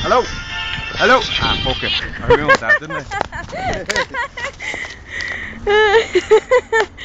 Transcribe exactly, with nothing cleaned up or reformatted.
Hello. Hello. Ah, fuck it. I ruined that, didn't I?